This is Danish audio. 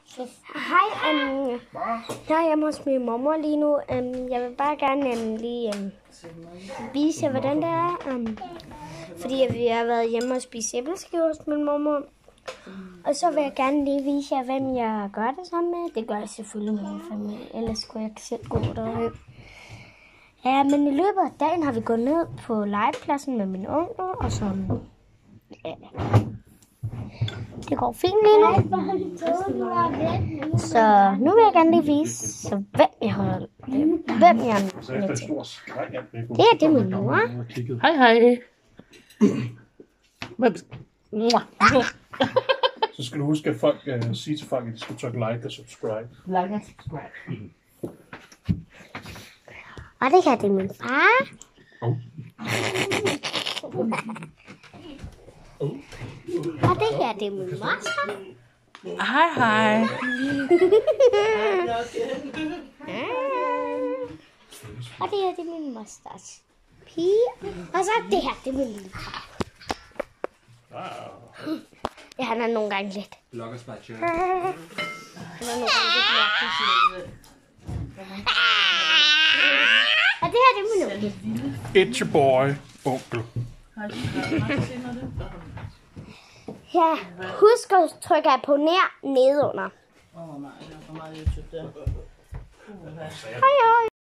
Hej, jeg er hjemme hos min mormor lige nu. Jeg vil bare gerne lige vise jer, hvordan det er. Fordi vi har været hjemme og spise æbleskiver hos min mormor. Og så vil jeg gerne lige vise jer, hvem jeg gør det sammen med. Det gør jeg selvfølgelig med min familie, ellers skulle jeg ikke selv gå derhen. Ja, men i løbet af dagen har vi gået ned på legepladsen med min onkel, og så... Ja. Det går fint lige nu. Så nu vil jeg gerne lige vise, hvem jeg er med til. Det er min mor. Hej, hej. Så skal du huske at folk sige til folk, at de skal trykke like og subscribe. Like og subscribe. Og det her, det er min far. Og det her, det er min moster. Hej, hej. Og det her, det er min mosters pige. Og så det her, det er min lille far. Ja, han er nogle gange lidt. Han er nogle gange lidt mærkelig. Og det her, det er min onkel. It's your boy, onkel. Ja, husk at trykke abonner nedenunder. Nej, der er for meget YouTube der. Hej, hej.